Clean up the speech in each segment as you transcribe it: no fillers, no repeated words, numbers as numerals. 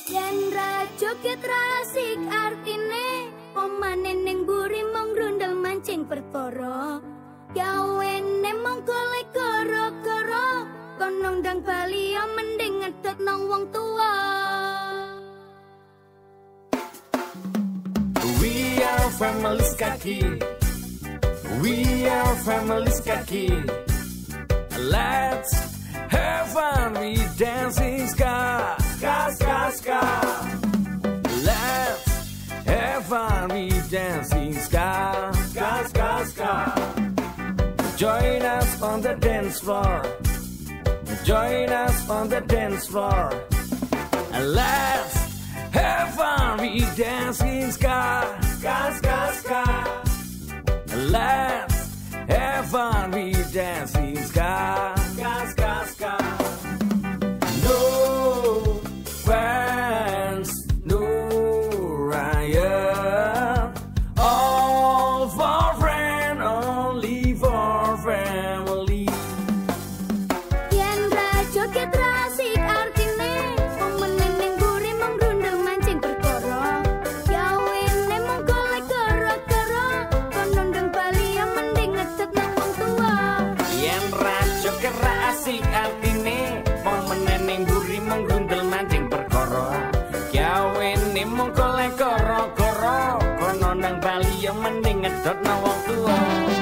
Yen ra joget rasik artine pemanen ning buri mong grundel mancing perkara. Gawene mong golek koro-koro kono ndang bali ya mending ngedot nang wong tua. We are family Skaki. We are family Skaki. Let's have fun with dancing ska. Ska, ska, ska. Let's have fun with dancing ska. Ska, ska, ska. Join us on the dance floor. Join us on the dance floor. Let's have fun with dancing ska. Ska, ska, ska. Let's have fun with dancing ska. Ska, ska, ska. No fans, no riot. All for friend, only for family. Yen ra joget rasik artine pemanen ning buri mong grundel mancing perkara. Gawene mong golek koro-koro kono ndang bali ya mending ngedot nang wong tua. Yen rajo kera asik artine pemenen ning buri mong grundel mancing perkara. Gawene mong golek koro-koro kono nang bali ya mending ngedot nang wong tua.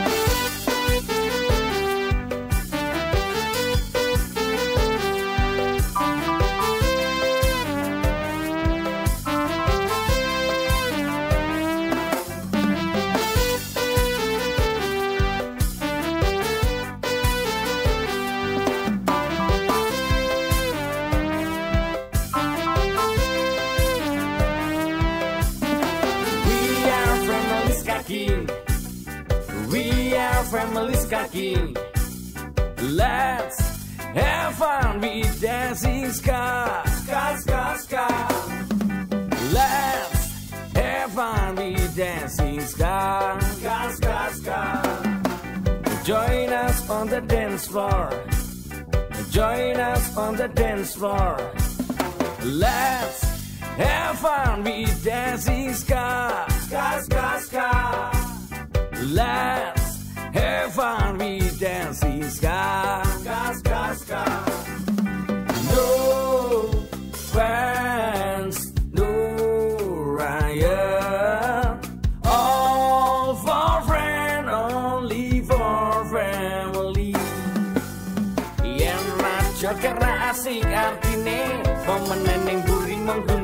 We are family Skaki. Let's have fun with dancing ska. Ska, ska, ska. Let's have fun with dancing ska. Ska, ska, ska. Join us on the dance floor. Join us on the dance floor. Let's have fun with dancing ska. Ska, ska, ska. Let's have fun with dancing ska. Ska, ska, ska. No fans, no riot. All for friend, only for family. Yen rajo kera asik artine pemenen ning buri mong